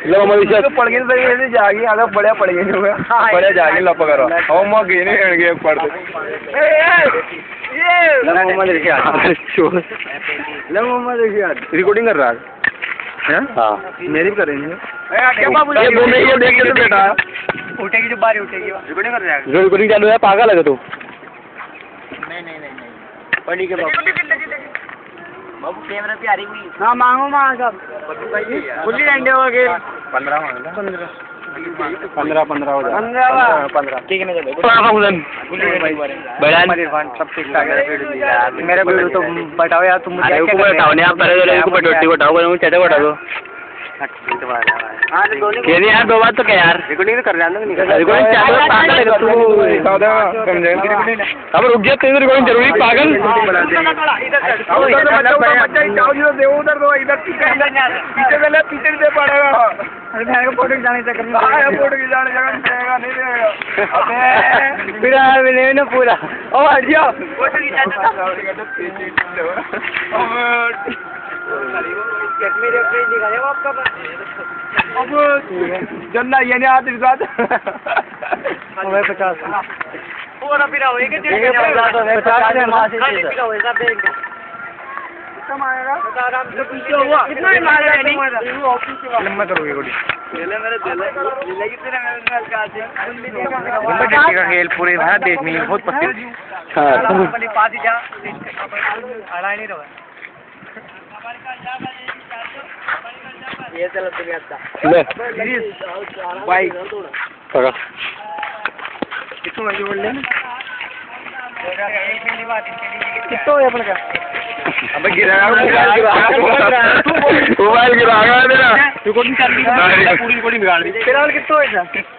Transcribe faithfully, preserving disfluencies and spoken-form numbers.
लो मरीज तो पड़ गए तो ऐसे जागी आगे बढ़िया पड़ गए बढ़िया जागी लप करो और मैं गए नहीं गए पड़ते ये ले मोहम्मद देखिए ले मोहम्मद देखिए रिकॉर्डिंग कर रहा है हाँ मेरी भी कर रही है क्या बाबू ये वो नहीं ये देख के बेटा उठेगी जो बारी उठेगी रिकॉर्डिंग कर रहा है रिकॉर्डिंग चालू है पागल है तू नहीं नहीं नहीं पड़ी के बाबू बाबू कैमरा पे आ रही हुई हाँ मांगो मांग सब खुली डंडे हो गए पंद्रह मांग पंद्रह पंद्रह पंद्रह हो जाए पंद्रह पंद्रह ठीक है ना सब ठीक ठाक है मेरे को तो बताओ यार तुम मुझे क्या बताओ नहीं आप पहले को बटोटी बताओ चटे बता दो ये यार दो बात तो क्या यार रिकॉर्डिंग कर रहा है ना रिकॉर्डिंग चालू है पागल है तू अब रुक जा तेरी रिकॉर्डिंग जरूरी पागल उधर दो इधर पीछे पीछे पीछे से पड़ेगा अरे मेरे को फोटो खिंचाने चक्कर में आया फोटो खिंचाने जगह देगा नहीं देगा अबे फिर आ ले ना पूरा ओ हट जाओ फोटो खिंचाना मेरे फ्रेंड दिखाया वो आपका अब जन्ना ये नहीं आते साथ वो पचास वो ना फिर होएगा पचास से मार से फिर होएगा बैंक कितना आएगा आराम से पीछे हुआ कितना मारेगा नहीं लंबा करोगे गोली पहले मेरे दिल दिल कितने में का आते का खेल पूरे भारत देश में बहुत पसंद हां अपने पास ही जा अड़ा नहीं रहा ये चलो तुम्हें अच्छा ले भाई पकड़ कितना मजे बोल ले कितना है अपने का अबे गिरा मोबाइल गिरा गया तेरा रिकॉर्डिंग कर ली पूरी रिकॉर्डिंग बिगाड़ दी फिलहाल कितना है